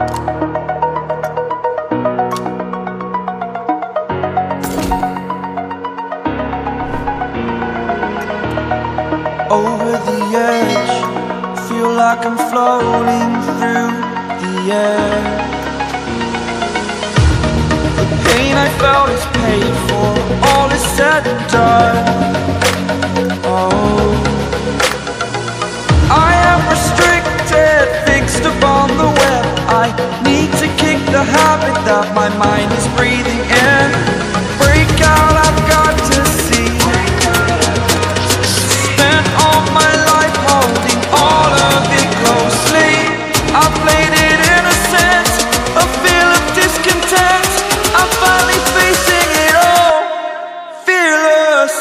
Over the edge, feel like I'm floating through the air. The pain I felt is paid for, all is said and done. Oh, I am restricted, fixed upon the web. I need to kick the habit that my mind is breathing in. Break out, I've got to see. Spent all my life holding all of it closely. I played it innocent, a feel of discontent. I'm finally facing it all, fearless.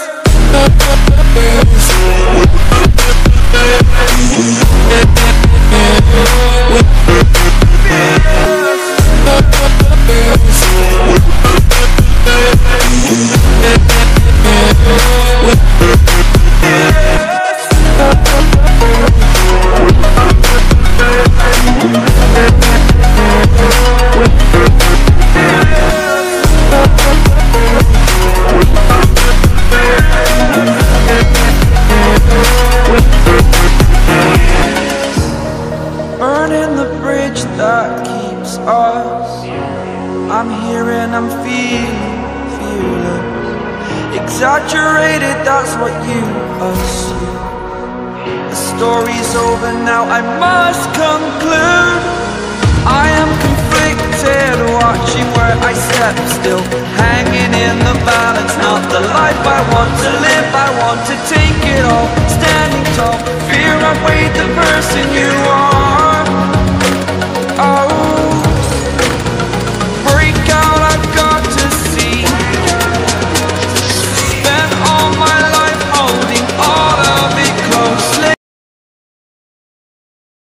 Burning the bridge that keeps us. I'm here and I'm feeling fearless. Exaggerated, that's what you assume. The story's over now, I must conclude. I am conflicted, watching where I step still, hanging in the balance. Not the life I want to live, I want to take it all. Standing tall, fear I've weighed the person you are.